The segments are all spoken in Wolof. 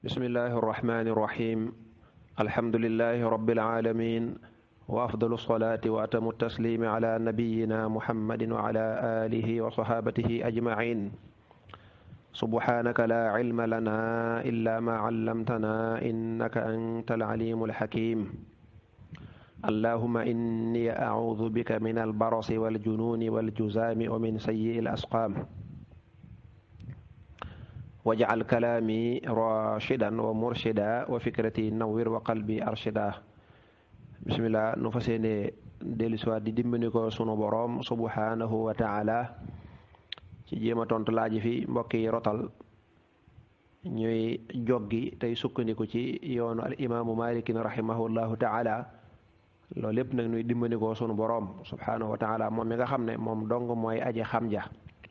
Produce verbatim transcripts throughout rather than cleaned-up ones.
bismillahi irrahmani irrahim alhamdulilahi rabbil alamin wa afdalu salaati wa atamu taslimi ala nabiyina muhammadin wa ala alihi wa sahabatihi ajmain subhanaka la ilma lana illa ma allamtana innaka anta alalimu alhakim allahuma inni audu bika min albarasi waljununi waljuzami wa min sayyi alasqam waj'al kalaami rashidan wa murshida wa fikrati nawwir wa qalbi arshida. bismillah nu fas yéene dellusiwaat di dimbali ko sunu boroom subhanahu wa taala ci jéem a tontu laaji fi mbokk yi rotal ñuy joggi tey sukkandiku ci yoonu al imaamu malikin rahimahullahu taala loolu lépp nag ñuy dimbali ko sunu boroom subhanahu wa taala moom mi nga xam ne moom dong mooy aji xam ja.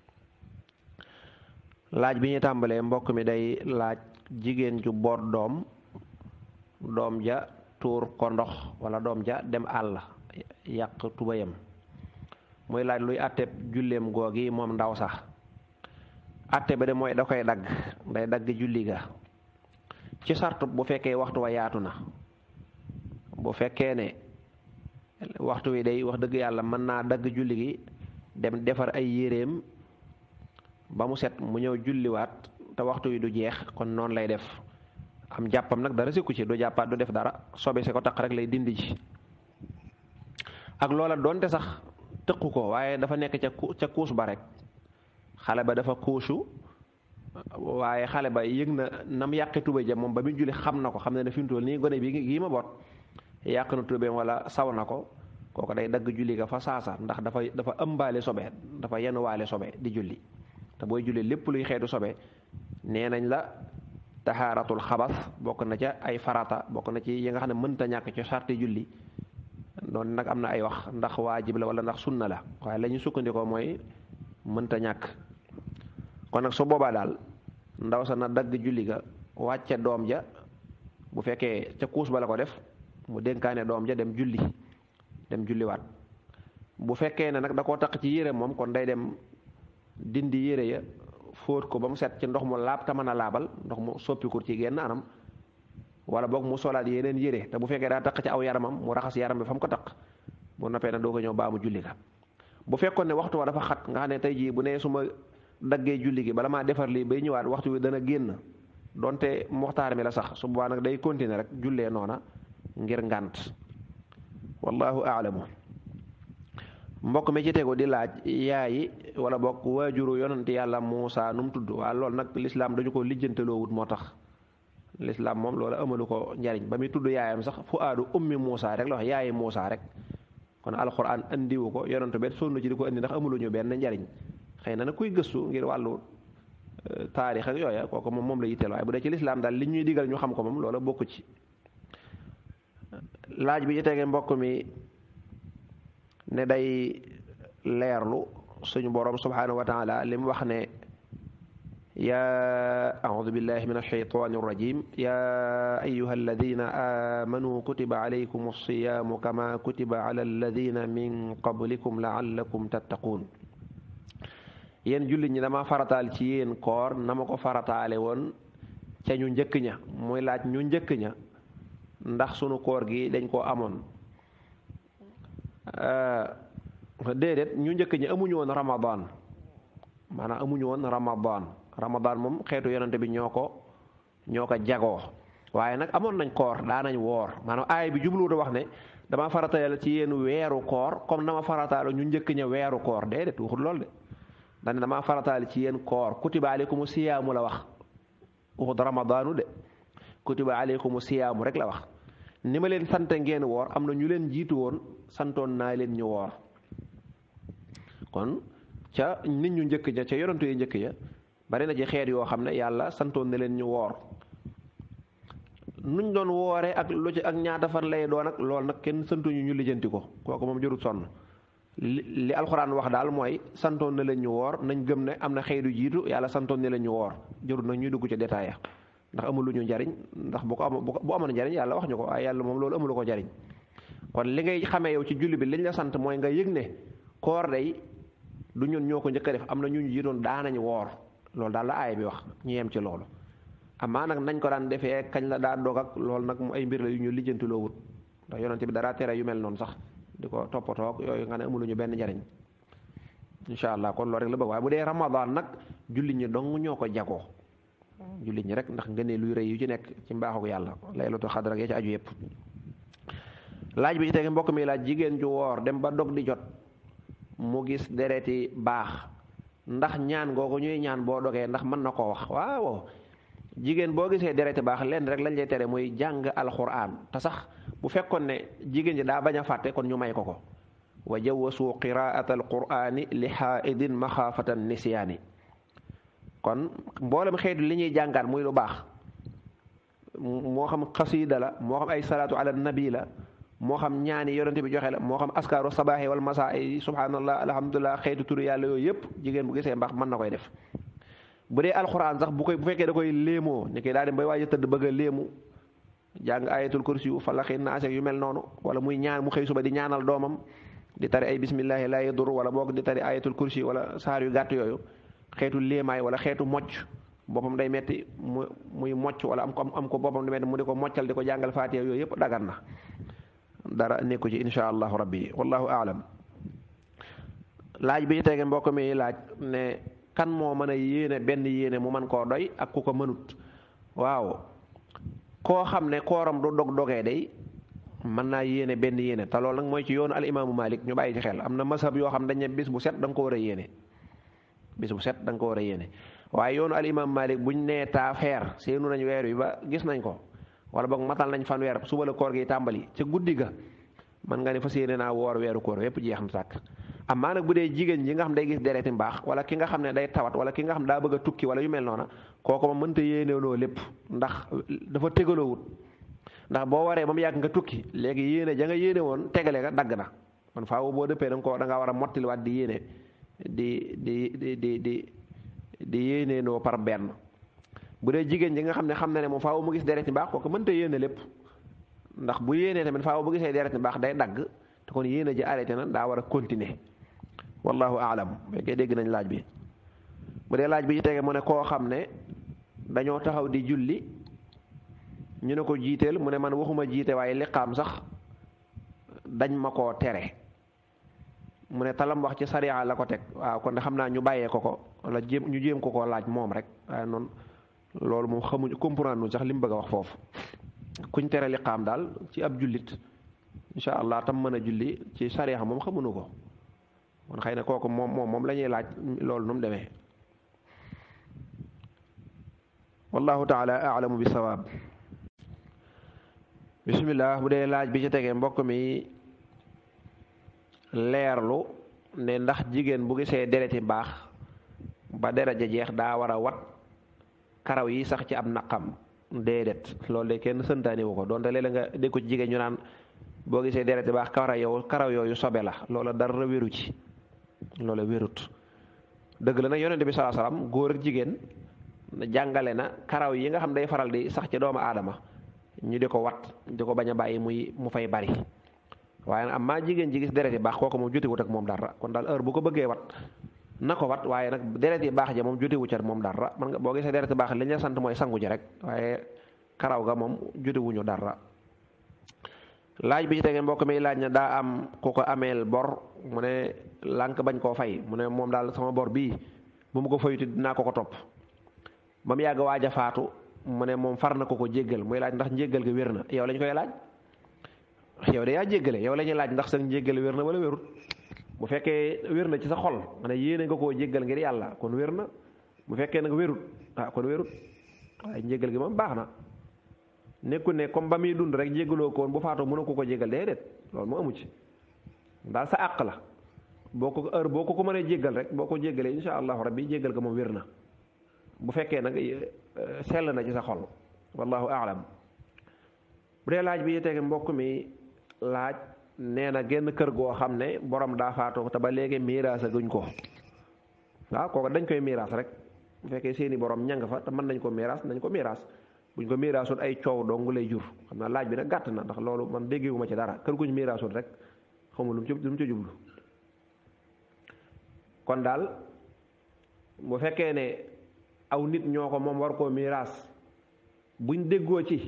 laaj bi ñu tàmbalee mbokk mi day laaj jigéen ju boot doom doom ja tuur ko ndox wala doom ja dem àll yàq tubayam muy laaj luy àtteeb julleem googi moom ndaw sax àtte ba de mooy da koy dagg day dagg julli ga ci sartu bu fekkee waxtu wa yaatu na bu fekkee ne waxtu wi day wax dëgg yàlla mën naa dagg julli gi dem defar ay yéreem ba mu set mu ñëw julliwaat te waxtu wi du jeex kon noonu lay def am jàppam nag dara sikku ci du jàppaat du def dara sobe si ko taq rek lay dindi ci ak loola doonte sax tëqu ko waaye dafa nekk ca ca kuus ba rek xale ba dafa kuusu waaye xale ba yëg na nam yàqi tubéy ja moom ba muy julli xam na ko xam ne ne fi mu toll nii gone bi gii ma boot yàq na tubéy wala saw na ko kooku day dagg julli ga fa saasa ndax dafa dafa ëmbaale sobe dafa yenuwaale sobe di julli te booy julli lépp luy xeetu sobe nee nañ la taxaaratul xabas bokk na ca ay farata bokk na ci yi nga xam ne mënta ñàkk ci sarti julli doon nag am na ay wax ndax waajib la wala ndax sunna la waaye la ñu sukkandikoo mooy mënta ñàkk kon nag su boobaa daal ndaw sa na dagg julli ga wàcce doom ja bu fekkee ca kuus ba la ko def mu dénkaane doom ja dem julli dem julliwaat bu fekkee ne nag da koo taq ci yére moom kon day dem dindi yére ya fóot ko ba mu set ci ndox mu laab te mën a laabal ndox mu soppiku ci genn anam wala boog mu solaat yeneen yére te bu fekkee daa taq ci aw yaramam mu raxas yaram bi fa mu ko taq bu noppee nag doo ko ñëw baa mu julli ka bu fekkoon ne waxtu wa dafa xat nga xam ne tey jii bu ne su ma daggee julli gi bala maa defar lii bay ñëwaat waxtu wi dana génn donte muxtaar mi la sax su boobaa nag day continuer rek jullee noona ngir ngànt wallahu aalamu. mbokk mi ci tegu di laaj yaayi wala bokk waajuru yonent yàlla Muusa nu mu tudd waa loolu nag lislaam dañu ko lijjanteloo wut moo tax lislaam moom loolu amalu ko njariñ ba muy tudd yaayam sax fu aadu ummi Muusa rek la wax yaayi Muusa rek kon alxuraan andiwu ko yonent bet sonn ci di ko andi ndax amuluñu benn njariñ xëy na nag kuy gëstu ngir wàllu taarix ak yooya kooku moom moom la yitteel waaye bu dee ci lislaam daal li ñuy digal ñu xam ko moom loola bokku ci. laaj bi ci tege mbokk mi ne day leerlu suñu boroom subhanahu wa taala li mu wax ne yaa audu billahi min alshaytani irrajim yaa ayuha alladina amanu kutiba alaykum alsiyaamu kama kutiba ala alladina min qablikum laallakum tattaquun yéen jullit ñi dama farataal ci yéen koor na ma ko farataale woon ca ñu njëkk ña muy laaj ñu njëkk ña ndax sunu koor gi dañ koo amoon déedéet ñu njëkk ñi amuñu woon ramadan maanaam amuñu woon ramadan ramadan moom xeetu yonente bi ñoo ko ñoo ko jagoo waaye nag amoon nañ koor daa nañ woor maanaam aay bi jubluwuta wax ne dama farataal ci yéen weeru koor comme dama farataal ñu njëkk ña weeru koor déedéet waxul lool de dane dama farataal ci yéen koor kutiba aleykumu siyaamu la wax waxut ramadaanu de kutiba aleykumu siyaamu rek la wax ni ma leen sante ngeen woor am na ñu leen jiitu woon santoon naa leen ñu woor kon ca nit ñu njëkk ja ca yonantu yi njëkk ya bari na ci xeet yoo xam ne yàlla santoon na leen ñu woor nuñ doon wooree ak lu ci ak ñaata fan lay doon ak loolu nag kenn santuñu ñu lijjanti ko kooku moom jarut sonn li li alxuraan wax daal mooy santoon na leen ñu woor nañ gëm ne am na xeetu jiitu yàlla santoon na leen ñu woor jarut nag ñuy dugg ci détail ya ndax amul lu ñu njariñ ndax bu ko am bu amoon njariñ yàlla wax ñu ko waaye yàlla moom loolu amulu ko njariñ kon li ngay xamee yow ci julli bi liñ la sant mooy nga yëg ne koor day du ñun ñoo ko njëkk a def am na ñu ñu jiitoon daanañ woor loolu daal la aaya bi wax ñu yem ci loolu amaa nag nañ ko daan defee kañ la daa dog ak loolu nag mu ay mbir la yu ñu lijjantiloo wut ndax yonent bi dara tere yu mel noonu sax di ko toppatoo yooyu nga ne amuluñu benn njariñ incha allah kon loolu rek la bëgg waaye bu dee ramadan nag jullit ñi dong ñoo ko jagoo jullit ñi rek ndax ngëneel luy rëy yu ci nekk ci mbaaxu yàlla laylatul xadr ak ya ci aju yëpp. laaj bi ci tege mbokk mi laaj jigéen ju woor dem ba dog di jot mu gis dereti baax ndax ñaan googu ñuy ñaan boo dogee ndax mën na koo wax waaw jigéen boo gisee dereti baax lenn rek lañ lay tere muy jàng alquran te sax bu fekkoon ne jigéen ji daa bañ a fàtte kon ñu may ko ko wa jawasu qiraat alqurani li xaaidin maxaafatan nisyaani kon mboolem xeetu li ñuy jàngaat muy lu baax moo xam xasiida la moo xam ay salaatu ala nabi la moo xam ñaani yonente bi joxe la moo xam askaaru sabaaxi wal masaa ay subhanallah alhamdulilah xeetu turu yàlla yooyu yëpp jigéen bu gisee mbaax mën na koy def bu dee alxuraan sax bu koy bu fekkee da koy léemoo ni koy daa dem bay waaj a tëdd bëgg a léemu jàng ayatul kursi yu falaxi naas yu mel noonu wala muy ñaan mu xëy suba di ñaanal doomam di tari ay bismillahi la yadur wala boog di tari ayatul kursi wala saar yu gàtt yooyu xeetu léemaay wala xeetu mocc boppam day metti mu muy mocc wala am ko am ko boppam di metti mu di ko moccal di ko jàngal faatiha yooyu yëpp dagan na dara nekku ci insha allahu rabbi wallahu aalam. laaj bi tege mbokk mi laaj ne kan moo mën a yéene benn yéene mu mën koo doy ak ku ko mënut waaw koo xam ne kooram du dog dogee day mën naa yéene benn yéene te loolu nag mooy ci yoonu al imaamu Malik ñu bàyyi ci xel am na masab yoo xam dañ ne bis bu set da nga ko war a yéene bis bu set da nga ko war a yéene waaye yoonu al imaamu Malik buñ nee taa feer seenu nañ weer wi ba gis nañ ko wala boog matal nañ fan weer suba la koor gi tàmbali ca guddi ga man nga ne fas yéene naa woor weeru koor yépp jeex na sàkk amaa nag bu dee jigéen ji nga xam day gis dereti mbaax wala ki nga xam ne day tawat wala ki nga xam daa bëgg a tukki wala yu mel noona kooku ma mënta yéenewloo lépp ndax dafa tegaloowut ndax boo waree ba mu yàgg nga tukki léegi yéene ja nga yéene woon tegale nga dagg na kon faaw boo dëppee da nga ko da ngaa war a mottiliwaat di yéene di di di di di di yéeneenoo par benn bu dee jigéen ji nga xam ne xam na ne moom faaw mu gis dereti mbaax kooku mënta yéene lépp ndax bu yéenee tamit faaw bu gisee dereti mbaax day dagg te kon yéene ji arrêté na daa war a continuer wallahu aalam fekkee dégg nañ laaj bi. bu dee laaj bi ci tege mu ne koo xam ne dañoo taxaw di julli ñu ne ko jiiteel mu ne man waxuma jiite waaye liqaam sax dañ ma koo tere mu ne talam wax ci sariya la ko teg waaw kon de xam naa ñu bàyyee ko ko wala jéem ñu jéem ko koo laaj moom rek waaye noonu loolu moom xamuñu comprendre nu sax li mu bëgg a wax foofu kuñ tere liqaam daal ci ab jullit incha allah tam mën a julli ci sariya moom xamuñu ko kon xëy na kooku moom moom moom la ñuy laaj loolu nu mu demee wallahu taala aalamu bi sawaab. bismillah bu dee laaj bi ci tegee mbokk mi leerlu ne ndax jigéen bu gisee dereti baax ba deret ja jeex daa war a wat karaw yi sax ci ab naqam déedéet loolu de kenn sëntaani wu ko donte léeg-léeg nga dégg ko ci jigéen ñu naan boo gisee dereti baax karaw yow karaw yooyu sobe la loola dara wéru ci loola wérut dëgg la nag yonent bi sallallahu alayhi wasallam góor ak jigéen jàngale na karaw yi nga xam day faral di sax ci doomu aadama ñu di ko wat di ko bañ a bàyyi muy mu fay bari waaye nag am maa jigéen ji gis deret yi baax kooku moom jotewut ak moom dara kon daal heure bu ko bëggee wat na ko wat waaye nag deret yi baax ja moom jotewu ca moom dara man nga boo gisee deret yi baax li ñu sant mooy sangu ji rek waaye karaw ga moom jotewuñu dara. laaj bi ci tege mbokk mi laaj na daa am ku ko ameel bor mu ne lànk bañ koo fay mu ne moom daal sama bor bii bu mu ko fayuti dinaa ko ko topp ba mu yàgg waaj a faatu mu ne moom far na ko ko jéggal muy laaj ndax njéggal ga wér na yow lañ koy laaj yow de yaa jéggale yow la ñuy laaj ndax sa njéggal wér na wala wérut bu fekkee wér na ci sa xol ma ne yéene nga koo jéggal ngir yàlla kon wér na bu fekkee nag wérut ah kon wérut waaye njéggal gi moom baax na nekku ne comme ba muy dund rek jéggaloo ko woon bu faatoo mënoo ko ko jéggal déedéet loolu moo amu ci daal sa àq la boo ko heure boo ko ko mënee jéggal rek boo ko jéggalee insha allahu rabbi jéggal ga moom wér na bu fekkee nag sell na ci sa xol wallahu aalam. bu dee laaj bi tege mbokk mi laaj nee na genn kër goo xam ne borom daa faatoo te ba léegi miiraasa guñ ko waaw kooku dañ koy miiraas rek bu fekkee seeni borom ñang fa te mën nañ ko miiraas nañ ko miiraas buñ ko miiraasoon ay coow dong lay jur xam naa laaj bi nag gàtt na ndax loolu man déggewuma ci dara kër guñ miiraasoon rek xamul lu mu ci lu mu ci jublu kon daal bu fekkee ne aw nit ñoo ko moom war koo miiraas buñ déggoo ci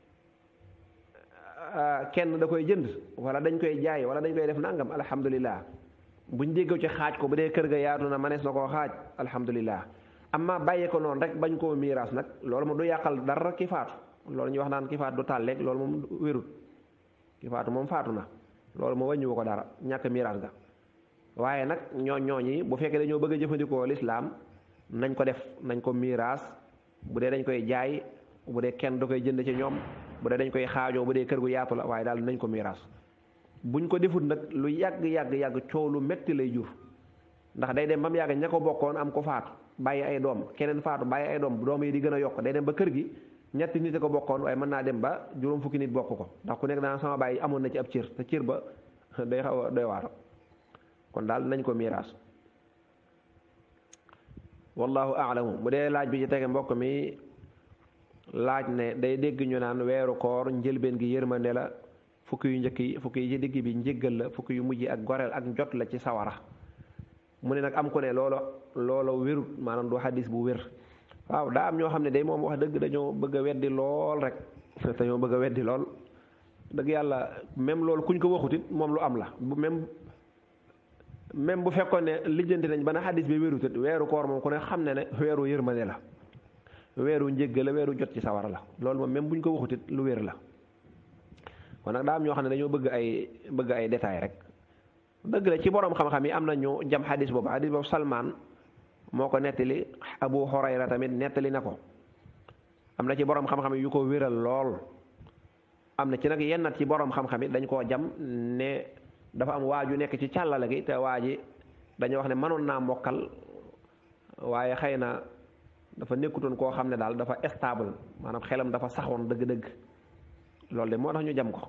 kenn da koy jënd wala dañ koy jaay wala dañ koy def nangam alhamdulillah buñ déggoo ci xaaj ko bu dee kër ga yaatu na manees na koo xaaj alhamdulillah amma bàyyee ko noonu rek bañ koo miiraas nag loolu moom du yàqal dara ki faatu loolu ñuy wax naan ki faatu du tàlleeg loolu moom wérut ki faatu moom faatu na loolu moo wàññiwu ko dara ñàkk miiraas ga waaye nag ñoo ñooñi bu fekkee dañoo bëgg a jëfandikoo lislaam nañ ko def nañ ko miiraas bu dee dañ koy jaay bu dee kenn da koy jënd ci ñoom bu dee dañ koy xaajoo bu dee kër gu yaatu la waaye daal nañ ko miiraas buñ ko defut nag lu yàgg yàgg yàgg coow lu metti lay jur ndax day dem ba mu yàgg ña ko bokkoon am ko faatu bàyyi ay doom keneen faatu bàyyi ay doom doom yi di gën a yokk day dem ba kër gi ñetti nit a ko bokkoon waaye mën naa dem ba juróom fukki nit bokk ko ndax ku nekk daan sama bàyyi amoon na ci ab cër te cër ba day xaw a doy waar kon daal nañ ko miiraas wallahu aalamu bu dee laaj bi ci tege mbokk mi laaj ne day dégg ñu naan weeru koor njëlbeen gi yërmande la fukki yu njëkk yi fukki yi ci digg bi njéggal la fukki yu mujj ak goreel ak njot la ci sawara mu ne nag am ko ne loolo loolo wérut maanaam du xadis bu wér waaw daa am ñoo xam ne day moom wax dëgg dañoo bëgg a weddi lool rek dañoo bëgg a weddi lool dëgg yàlla même loolu kuñ ko waxut it moom lu am la bu même même bu fekkoon ne lijjanti nañ ba na xadis bi wérut it weeru koor moom ku ne xam ne ne weeru yërmande la weeru njéggal la weeru jot ci sawara la loolu moom même buñ ko waxut it lu wér la kon nag daa am ñoo xam ne dañoo bëgg ay bëgg ay détails rek dëgg la ci borom xam-xam yi am na ñu jam xadis boobu xadis boobu Salmaan moo ko nettali Abu Hurayra tamit nettali na ko am na ci borom xam-xam yu ko wéral lool am na ci nag yennat ci borom xam-xam yi dañ koo jam ne dafa am waaju nekk ci càllala gi te waa ji dañoo wax ne mënoon naa mokkal waaye xëy na dafa nekkutoon koo xam ne daal dafa stable maanaam xelam dafa saxoon dëgg-dëgg loolu de moo tax ñu jam ko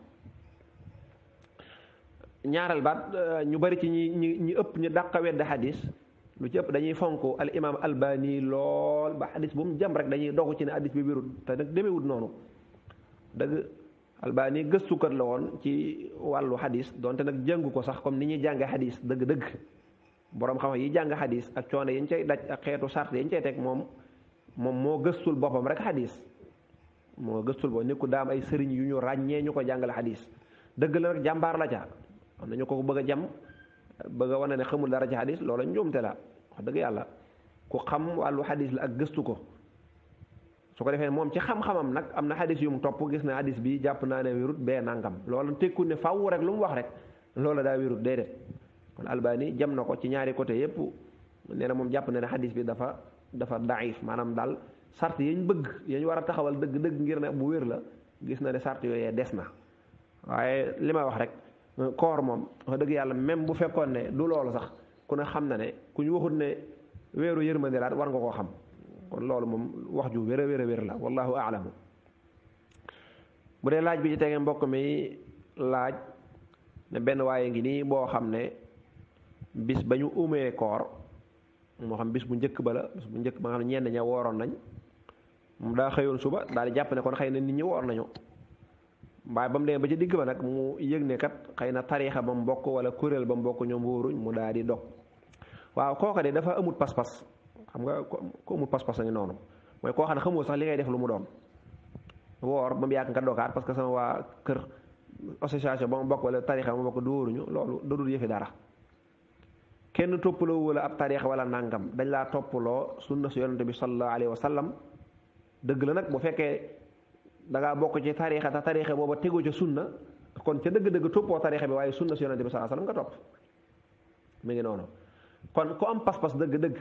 ñaareel baat ñu bari ci ñi ñi ñi ëpp ñu dàq wedd xadis lu ci ëpp dañuy fonk al imam albani lool ba xadis bu mu jam rek dañuy dogu ci ne xadis bi wérut te nag demewut noonu dëgg albani gëstukat la woon ci wàllu xadis donte nag jàngu ko sax comme ni ñuy jànge xadis dëgg-dëgg boroom xam yi jàng xadis ak coono yi ñu cay daj ak xeetu sart yi ñu cay teg moom moom moo gëstul boppam rek xadis moo gëstul boo nekku daam ay sëriñ yu ñu ràññee ñu ko jàngale xadis dëgg la nag jàmbaar la ca am nañu ko bëgg a jam bëgg a wane ne xamul dara ci xadis loola njuumte la wax dëgg yàlla ku xam wàllu xadis la ak gëstu ko su ko defee moom ci xam-xamam nag am na xadis yu mu topp gis na xadis bi jàpp naa ne wérut bee nangam loola tekku ne faaw rek lu mu wax rek loola daa wérut déedéet kon albani jam na ko ci ñaari côté yépp nee na moom jàpp na ne xadis bi dafa dafa daif maanaam daal sart yañ bëgg yañ war a taxawal dëgg-dëgg ngir ne bu wér la gis na ne sart yooyee des na waaye li ma wax rek koor moom wax dëgg yàlla même bu fekkoon ne du loolu sax ku ne xam na ne ku ñu waxut ne weeru yërmande laat war nga koo xam kon loolu moom wax ju wér a wér a wér la wallahu aalamu bu dee laaj bi ci tege mbokk mi laaj ne benn waaye ngi nii boo xam ne bis ba ñu umee koor moo xam bis bu njëkk ba la bis bu njëkk ba nga xam ne ñenn ña wooroon nañ mu daa xëyoon suba daal di jàpp ne kon xëy na nit ñi woor nañu waaye ba mu demee ba ci digg ba nag mu yëg ne kat xëy na tariixa ba mu bokk wala kuréel ba mu bokk ñoom wóoruñ mu daal di dog waaw kooka de dafa amut pas-pas xam nga ko amut pas-pas a ngi noonu mooy koo xam ne xamoo sax li ngay def lu mu doon woor ba mu yàgg nga dogaat parce que sama waa kër association ba mu bokk wala tariixa ba mu bokk du wóoruñu loolu dodul yëfi dara kenn toppaloo wala ab tariixa wala nangam dañ laa toppaloo sunna su yonente bi sallallahu alayhi wa sallam dëgg la nag bu fekkee da ngaa bokk ci tariixa te tariixa booba tegu ca sunna kon ca dëgg-dëgg toppoo tariixa bi waaye sunna su yonente bi sallallahu alayhi wa sallam nga topp mi ngi noonu kon ku am pas-pas dëgg-dëgg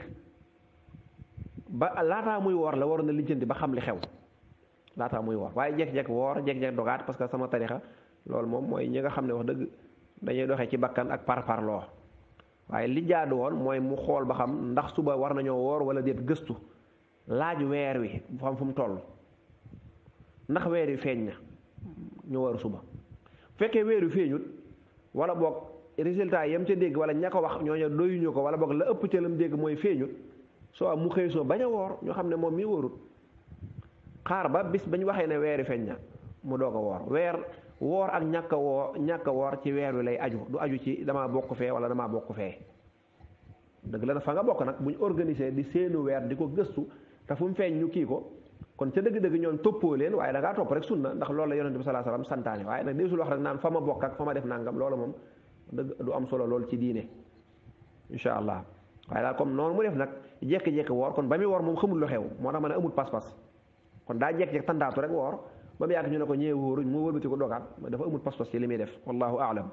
ba laataa muy woor la waroon na lijjanti ba xam li xew laataa muy woor waaye jekk-jekk woor jekk-jekk dogaat parce que sama tariixa loolu moom mooy ñi nga xam ne wax dëgg dañuy doxee ci bakkan ak parparloo waaye li jaadu woon mooy mu xool ba xam ndax suba war nañoo woor wala déet gëstu laaj weer wi bu xam fu mu toll ndax weer wi feeñ na ñu waru suba bu fekkee weer wi feeñut wala boog résultat yam ca dégg wala ña ko wax ñooñu doyuñu ko wala boog la ëpp ca lam dégg mooy feeñut soo am mu xëy soo bañ a woor ñoo xam ne moom mii wóorut xaar ba bis bañ waxee ne weer wi feeñ na mu doog a woor weer woor ak ñàkk a woor ñàkk a woor ci weer wi lay aju du aju ci damaa bokk fee wala damaa bokk fee dëgg la na fa nga bokk nag bu ñu organisé di seenu weer di ko gëstu te fu mu feeñ ñu kii ko kon ca dëgg-dëgg ñoom toppoo leen waaye da ngaa topp rek sunna ndax loolu la yonent bi sallallahu alayhi wasallam santaane waaye nag deesul wax rek naan fa ma bokk ak fa ma def nangam loolu moom dëgg du am solo lool ci diine incha allah waaye daal comme noonu mu def nag jekki-jekki woor kon ba muy woor moom xamul lu xew moo tax ma ne amul pas-pas kon daa jekki-jekki tandaatu rek woor ba mu yàgg ñu ne ko ñëwee wóoruñ mu wëlbati ko dogaat dafa amul pas-pas ci li muy def wallahu aalam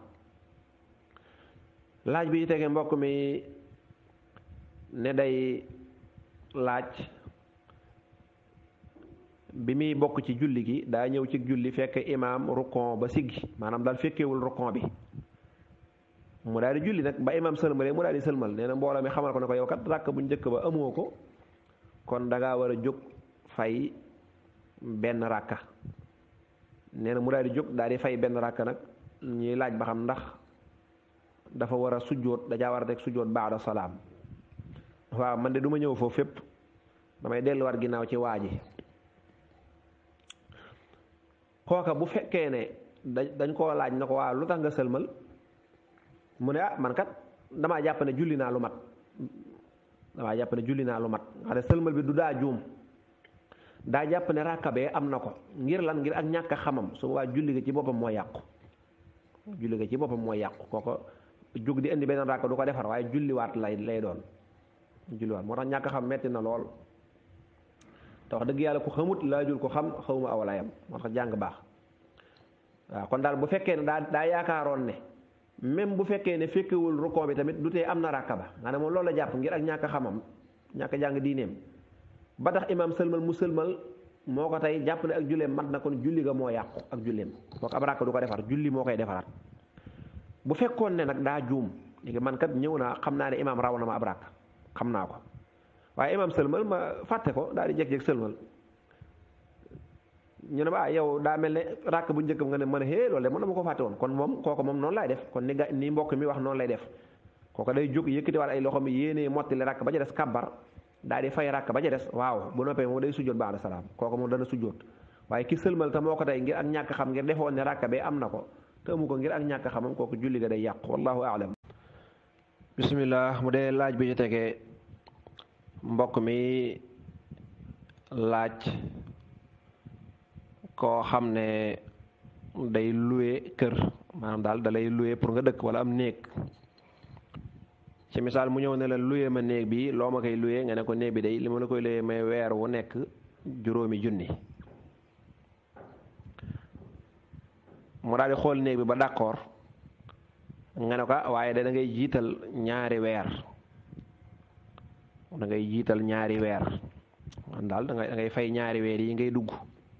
laaj bi tegee mbokk mi ne day laaj bi muy bokk ci julli gi daa ñëw ci julli fekk imaam rukon ba siggi maanaam daal fekkewul rukon bi mu daal di julli nag ba imaam sëlmalee mu daal di sëlmal nee na mbooloo mi xamal ko ne ko yow kat ràkk bu njëkk ba amoo ko kon da ngaa war a jóg fay benn ràkka nee na mu daal di jóg daal di fay benn ràkka nag ñuy laaj ba xam ndax dafa war a sujjóot dajaa war a teg sujjóot baada salaam waaw man de du ma ñëw foofu fépp damay delluwaat ginnaaw ci waa ji kooka bu fekkee ne da dañ koo laaj na ko waaw lu tax nga sëlmal mu ne ah man kat damaa jàpp ne julli naa lu mat damaa jàpp ne julli naa lu mat nga ne sëlmal bi du daa juum daa jàpp ne ràkkabee am na ko ngir lan ngir ak ñàkk a xamam su boobaa julli ga ci boppam moo yàqu julli ga ci boppam moo yàqu kooko jóg di indi beneen ràkka du ko defar waaye julliwaat lay lay doon julliwaat moo tax ñàkk a xam metti na lool te wax dëgg yàlla ku xamut laajul ko xam xawma awalayam moo tax jàng baax waaw kon daal bu fekkee ne daa daa yaakaaroon ne même bu fekkee ne fekkewul rukon bi tamit du tee am na ràkka ba nga ne moom loolu la jàpp ngir ak ñàkk a xamam ñàkk a jàng diineem ba tax imaam sëlmal mu sëlmal moo ko tey jàpp ne ak julleem mat na kon julli ga moo yàqu ak julleem kooku ab ràkka du ko defar julli moo koy defaraat bu fekkoon ne nag daa juum léegi man kat ñëw naa xam naa ne imaam raw na ma ab ràkka xam naa ko waaye imaam sëlmal ma fàtte ko daal di jékki-jékki sëlmal ñu ne ma ah yow daa mel ne ràkk bu njëkkam nga ne mën a hee loolu de mën na ma ko fàtte woon kon moom kooku moom noonu lay def kon ni ga ni mbokk mi wax noonu lay def kooku day jóg yëkkatiwaat ay loxo mi yéenee mottali ràkk ba ca des kabbar daal di fay ràkk ba ca des waaw bu noppee moom day sujjóot ba'da salaam kooku moom dana sujjóot waaye ki sëlmal te moo ko tey ngir ak ñàkk xam ngir defoon ne ràkk bee am na ko te amu ko ngir ak ñàkk xamam kooku julli ga day yàqu wallahu a'lam bismillah mu dee laaj bi ci tegee mbokk mi laaj koo xam ne day loué kër maanaam daal da lay loué pour nga dëkk wala am néeg ci misaal mu ñëw ne la loué ma néeg bi loo ma koy loué nga ne ko néeg bi day li ma la koy loué may weer wu nekk juróomi junni mu daal di xool néeg bi ba d'accord nga ne ko waaye da ngay jiital ñaari weer da ngay jiital ñaari weer man daal da ngay da ngay fay ñaari weer yi ngay dugg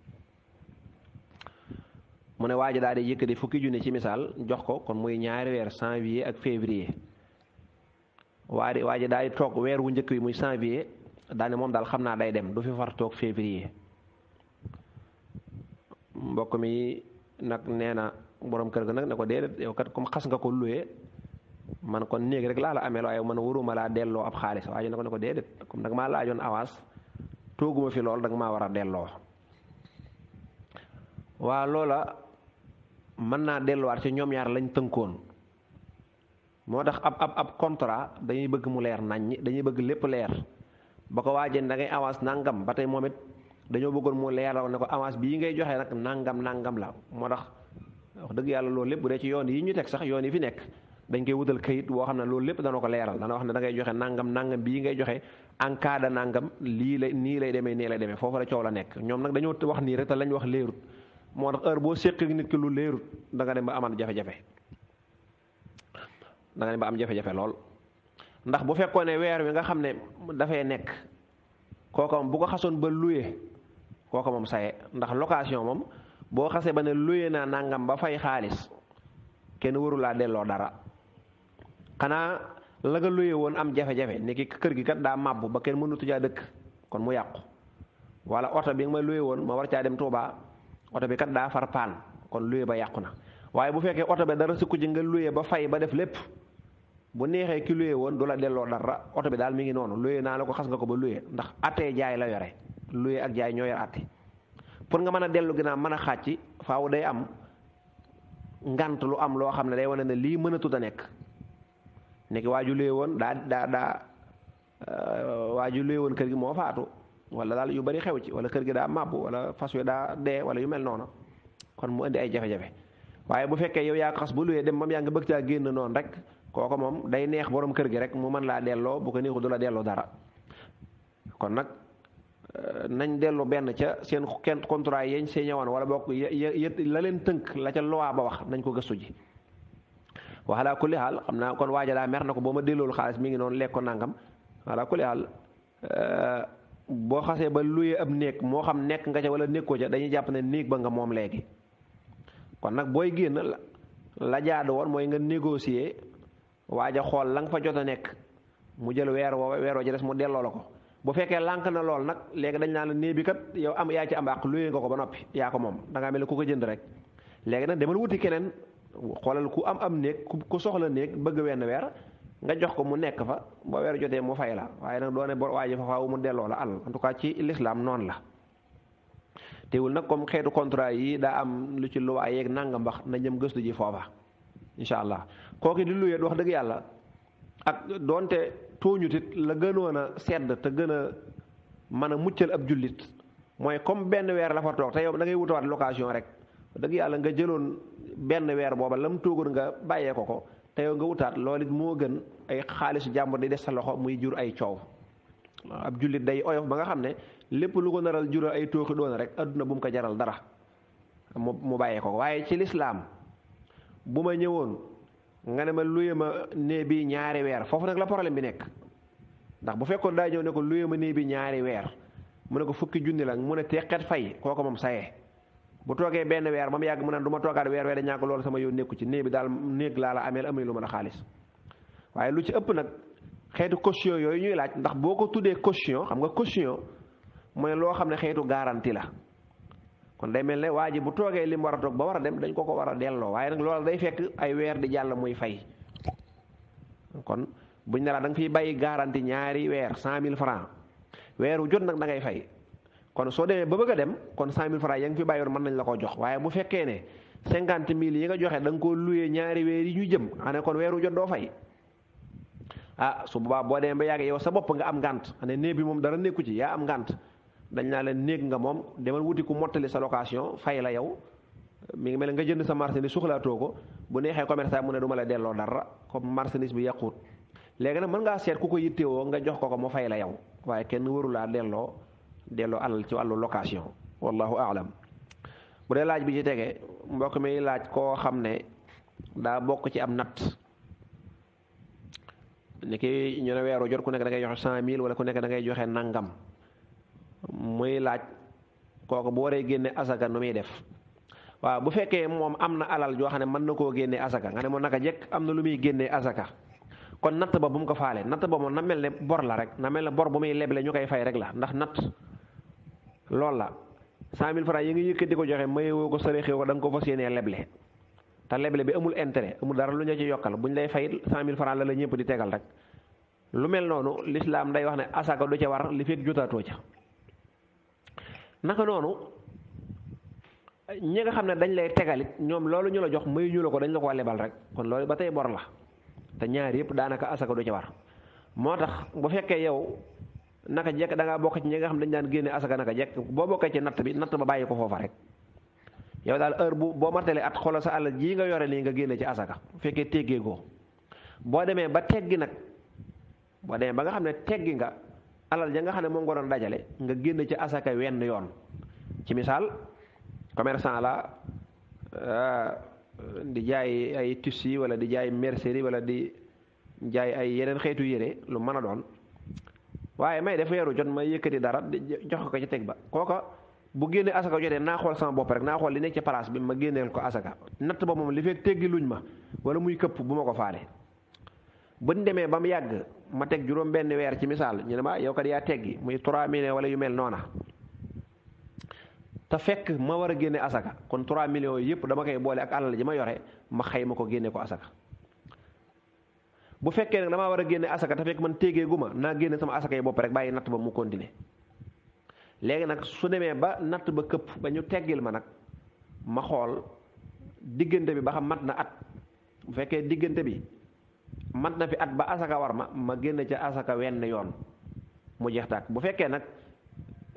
mu ne waa ji daal di yëkkati fukki junni ci misaal jox ko kon muy ñaari weer janvier ak février waa di waa ji daal di toog weer wu njëkk bi muy janvier daal ne moom daal xam naa day dem du fi far toog février mbokk mi nag nee na borom kër ga nag ne ko déedéet yow kat comme xas nga ko loué man kon néeg rek laa la amee waaye man waruma laa delloo ab xaalis waaye ne ko ne ko déedéet comme nag maa laajoon avance tooguma fi lool dag maa war a delloo waa loola mën naa delluwaat ci ñoom ñaar lañ tënkoon moo tax ab ab ab contrat dañuy bëgg mu leer naññ dañuy bëgg lépp leer ba ko waajee da ngay avance nangam ba tey moom it dañoo bëggoon mu leeral ne ko avance bii ngay joxe nag nangam nangam la moo tax wax dëgg yàlla loolu lépp bu dee ci yoon yi ñu teg sax yoon yi fi nekk dañ koy wutal kayit boo xam ne loolu lépp dana ko leeral dana wax ne da ngay joxe nangam nangam bii ngay joxe en cas de nangam lii lay nii lay demee nii lay demee foofu la coow la nekk ñoom nag dañoo wax nii rek te lañ wax leerut moo tax heure boo séq nit ki lu leerut da nga dem ba amal jafe-jafe da nga dem ba am jafe-jafe lool ndax bu fekkoon ne weer wi nga xam ne dafay nekk kooka moom bu ko xasoon ba loué kooka moom saye ndax location moom boo xasee ba ne loué naa nangam ba fay xaalis kenn warulaa delloo dara xanaa la nga loué woon am jafe-jafe ni ki kër gi kat daa màbbu ba kenn mënutu caa dëkk kon mu yàqu wala oto bi nga ma loué woon ma war caa dem Touba oto bi kat daa far paan kon loué ba yàqu na waaye bu fekkee oto bi dara sukku ci nga loué ba fay ba def lépp bu neexee ki loué woon du la delloo dara oto bi daal mi ngi noonu loué naa la ko xas nga ko ba loué ndax attee jaay la yore loué ak jaay ñoo yor atte pour nga mën a dellu ginnaaw mën a xàcc faaw day am ngant lu am loo xam ne day wane ne lii mën a tut a nekk nekki waaju loué woon daa daa daa waaju loué woon kër gi moo faatu wala daal yu bari xew ci wala kër gi daa màbbu wala fas wi daa dee wala yu mel noonu kon mu indi ay jafe-jafe waaye bu fekkee yow yaa ko xas bu luyee dem moom yaa nga bëgg caa génn noonu rek kooko moom day neex borom kër gi rek mu mën laa delloo bu ko neexu du la delloo dara kon nag nañ dellu benn ca seen kenn contrat yañ see ñëwoon wala bokk la leen tënk la ca loi ba wax nañ ko gëstu ji waxalaa kulli xaal xam naa kon waaja daa mer na ko boo ma delloolu xaalis mi ngi noonu lekk ko nangam waxalaa kulli xaal boo xasee ba luyee ab néeg moo xam nekk nga ca wala nekkoo ca dañuy jàpp ne néeg ba nga moom léegi kon nag booy génn la jaadu woon mooy nga négocier waaja xool la nga fa jot a nekk mu jël weer woo weer woo ci des mu delloo la ko bu fekkee lànk na lool nag léegi dañ naan la néeg bi kat yow am yaa ci am àq luyee nga ko ba noppi yaa ko moom da ngaa mel ne ku ko jënd rek léegi nag demal wuti keneen xoolal ku am am néeg ku soxla néeg bëgg wenn weer nga jox ko mu nekk fa ba weer jotee mu fay la waaye nag doone bo waaji fa faaw mu delloo la alal en tout cas ci l'islam noonu la teewul nag comme xeetu contrat yi daa am lu ci luwaa yeeg nangam wax na jëm gëstu ji foofa incha allah kooku di luyee wax dëgg yàlla ak doonte tooñut it la gënoon a sedd te gën a mën a muccal ab jullit mooy comme benn weer la fa toog te yow da ngay wutawaat location rek dëgg yàlla nga jëloon benn weer booba la mu toogoon nga bàyyee ko ko te yow nga wutaat loolu it moo gën ay xaalisu jàmbur di des sa loxo muy jur ay coow ab jullit day oyof ba nga xam ne lépp lu ko naral jural ay tooxi doona rek adduna bu mu ko jaral dara mu mu bàyyee ko waaye ci lislaam bu ma ñëwoon nga ne ma luye ma nee bi ñaari weer foofu nag la problème bi nekk ndax bu fekkoon daa ñëw ne ko luye ma nee bi ñaari weer mu ne ko fukki junni la mu ne teqet fay kooku moom sayee bu toogee benn weer ba mu yàgg mu naan du ma toogaat weer weer da ñàkk loolu sama yoon nekku ci néeg bi daal néeg laa la ameel amee lu mën a xaalis waaye lu ci ëpp nag xeetu caution yooyu ñuy laaj ndax boo ko tuddee caution xam nga caution mooy loo xam ne xeetu garantie la kon day mel ne waa ji bu toogee li mu war a toog ba war a dem dañ ko ko war a delloo waaye nag loolu day fekk ay weer di jàll muy fay kon buñ ne la da nga fiy bàyyi garantie ñaari weer cent mille francs weeru jot nag da ngay fay kon soo demee ba bëgg a dem kon cent mille francs ya nga fi bàyyoon mën nañ la ko jox waaye bu fekkee ne cinquante mille yi nga joxe da nga koo luyee ñaari weer yi ñu jëm ane kon weeru jot doo fay ah su boobaa boo demee ba yàgg yow sa bopp nga am ngànt ane néeg bi moom dara nekku ci yaa am ngànt dañ naa leen néeg nga moom demal wuti ku mottali sa location fay la yow mi ngi mel nga jënd sa marchandise soxlaatoo ko bu neexee commerçant mu ne du ma la delloo dara comme marchandise bi yàquut léegi nag mën ngaa seet ku ko yittewoo nga jox ko ko mu fay la yow waaye kenn warulaa delloo delloo alal ci wàllu location wallahu aalam bu dee laaj bi ci tege mbokk mi laaj koo xam ne daa bokk ci am natt ni ki ñu ne weeru jot ku nekk da ngay joxe cent mille wala ku nekk da ngay joxe nangam muy laaj kooku bu waree génne asaka nu muy def waaw bu fekkee moom am na alal joo xam ne mën na koo génne asaka nga ne moom naka jekk am na lu muy génnee asaka kon natt ba bu mu ko faale natt ba moom na mel ne bor la rek na mel ne bor bu muy leble ñu koy fay rek la ndax natt loolu la cent mille francs yi nga yëkkat di ko joxe mayewoo ko sëre xew ko da nga ko fas yéenee leble te leble bi amul intérêt amul dara lu ñu ci yokkal bu ñu lay fay cent mille francs la la ñëpp di tegal rek lu mel noonu l'islam day wax ne asaka du ca war li fekk jotaatoo ca naka noonu ñi nga xam ne dañ lay tegalit ñoom loolu ñu la jox mayu ñu la ko dañ la ko lebal rek kon loolu ba tey bor la te ñaar yëpp daanaka asaka du ca war moo tax bu fekkee yow naka jekk da ngaa bokk ci ñi nga xam dañ daan génne asaka naka jekk boo bokkee ci natt bi natt ba bàyyi ko foofa rek yow daal heure bu boo martalee at xoolal sa àll jii nga yore nii nga génne ci asaka bu fekkee teggee goo boo demee ba teggi nag boo demee ba nga xam ne teggi nga alal ja nga xam ne moom nga doon dajale nga génne ci asaka wenn yoon ci misaal commerçant la di jaay ay tissus wala di jaay mercerie wala di jaay ay yeneen xeetu yére lu mën a doon waaye may def weeru jot ma yëkkati dara jox ko ci teg ba kooka bu génnee asaka jotee naa xool sama bopp rek naa xool li nekk ci place bi ma génneel ko asaka natt ba moom li fekk teggi luñ ma wala muy këpp bu ma ko faale buñ demee ba mu yàgg ma teg juróom benn weer ci misaal ñu ne ma yow kat yaa teggi muy trois millions wala yu mel noona te fekk ma war a génne asaka kon trois millions yi yëpp dama koy boole ak alal ji ma yore ma xëy ma ko génne ko asaka bu fekkee nag damaa war a génne asaka te fekk man téegee gu ma naa génne sama asaka yi bopp rek bàyyi natt ba mu continuer léegi nag su demee ba natt ba këpp ba ñu teggil ma nag ma xool diggante bi ba xam mat na at bu fekkee diggante bi mat na fi at ba asaka war ma ma génne ca asaka wenn yoon mu jeex tàkk bu fekkee nag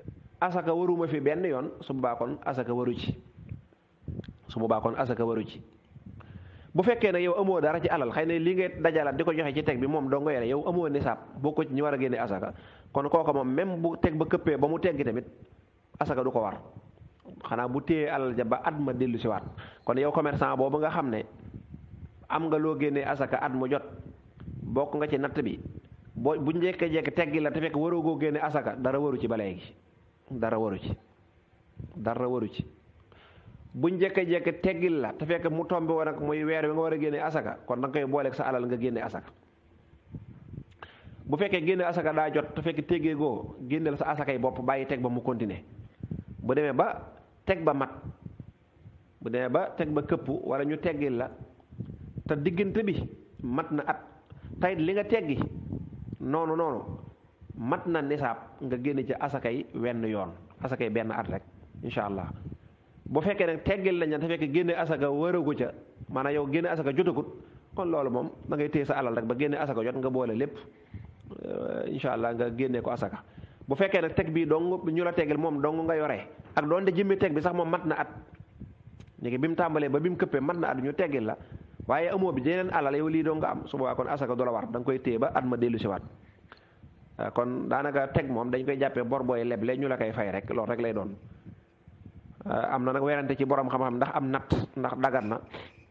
asaka waruma fi benn yoon su boobaa kon asaka waru ci su boobaa kon asaka waru ci bu fekkee ne yow amoo dara ci alal xëy na li ngay dajalaat di ko joxe ci teg bi moom doo nga yore yow amoo nisaab boo ko ci ñu war a génne asaka kon kooka moom même bu teg ba këppee ba mu teggi tamit asaka du ko war xanaa bu téyee alal ja ba at ma dellu si waat kon yow commerçant boobu nga xam ne am nga loo génnee asaka at mu jot bokk nga ci natt bi boo bu njëkkee jekki teggi la te fekk waroo goo génne asaka dara waru ci ba léegi dara waru ci dara waru ci bu njëkkee jekki teggil la te fekk mu tombi woon ak muy weer wi nga war a génne asaka kon da nga koy booleeg sa alal nga génne asaka bu fekkee génne asaka daa jot te fekk teggee goo génneel sa asakay bopp bàyyi teg ba mu continuer bu demee ba teg ba mat bu demee ba teg ba këpp wala ñu teggil la te diggante bi mat na at tayit li nga teggi noonu noonu mat na nisaab nga génne ci asakay wenn yoon asakay benn at rek incha allah bu fekkee nag teggil lañ te fekk génne asaka wëragu ca maanaam yow génne asaka jotagut kon loolu moom da ngay téye sa alal rek ba génne asaka jot nga boole lépp incha allah nga génne ko asaka bu fekkee nag teg bii dong ñu la teggil moom dong nga yore ak doon de jëmmi teg bi sax moom mat na at léegi bi mu tàmbalee ba bi mu këppee mat na at ñu teggil la waaye amoo bi jeneen alal yow lii doo nga am su boobaa kon asaka du la war da nga koy téye ba at ma dellu si waat kon daanaka teg moom dañ koy jàppee bor booy leble ñu la koy fay rek loolu rek lay doon am na nag werante ci borom xam-xam ndax am natt ndax dagan na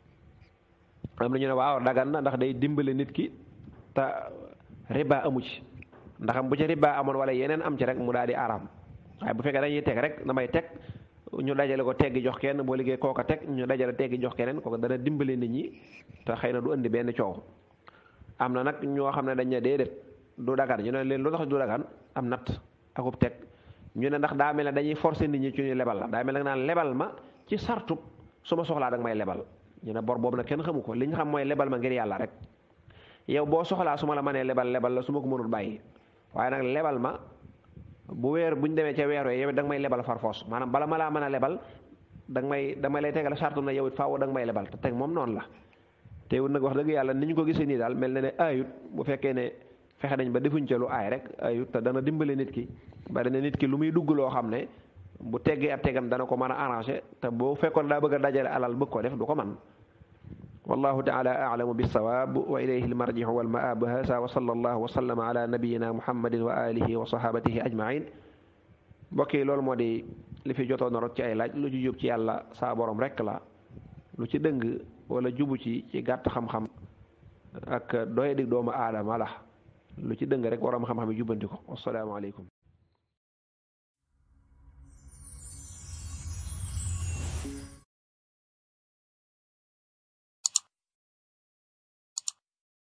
am na ñu ne waaw dagan na ndax day dimbale nit ki te riba amu ci ndax am bu ci riba amoon wala yeneen am ci rek mu daal di araam waaye bu fekkee dañuy teg rek damay teg ñu dajale ko teggi jox kenn boo liggéey kooka teg ñu dajale teggi jox keneen kooka dana dimbale nit ñi te xëy na du indi benn coow am na nag ñoo xam ne dañ ne déedéet du dagan ñu ne leen lu tax du dagan am natt akub teg ñu ne ndax daa mel ne dañuy forcer nit ñi ci ñu lebal la daa mel ne naan lebal ma ci sartub su ma soxlaa da nga may lebal ñu ne bor boobu nag kenn xamu ko li ñu xam mooy lebal ma ngir yàlla rek yow boo soxlaa su ma la mënee lebal lebal la su ma ko mënul bàyyi waaye nag lebal ma bu weer bu ñu demee ca weer wee yow it da nga may lebal farfoos maanaam bala ma laa mën a lebal da nga may da may lay tegal sartu na yow it faaw da nga may lebal te teg moom noonu la teewul nag wax dëgg yàlla ni ñu ko gisee nii daal mel na ne ayut bu fekkee ne fexe nañ ba defuñ ca lu aay rek ayut te dana dimbale nit ki bari na nit ki lu muy dugg loo xam ne bu teggee ab tegam dana ko mën a arrangé te boo fekkoon daa bëgg a dajale alal bëgg ko def du ko man wallahu taala a'lamu bis-sawab wa ilayhi al-marji'u wal ma'ab hasa wa sallallahu wa sallama ala nabiyyina muhammadin wa alihi wa sahabatihi ajma'in mbokk yi loolu moo di li fi jotoon na rot ci ay laaj lu ci jub ci yàlla saa borom rek la lu ci dëng wala jubu ci ci gàtt xam-xam ak doye dig doomu aadama la lu ci dëng rek waroom xam-xam yi jubbanti ko wassalaamu aleykum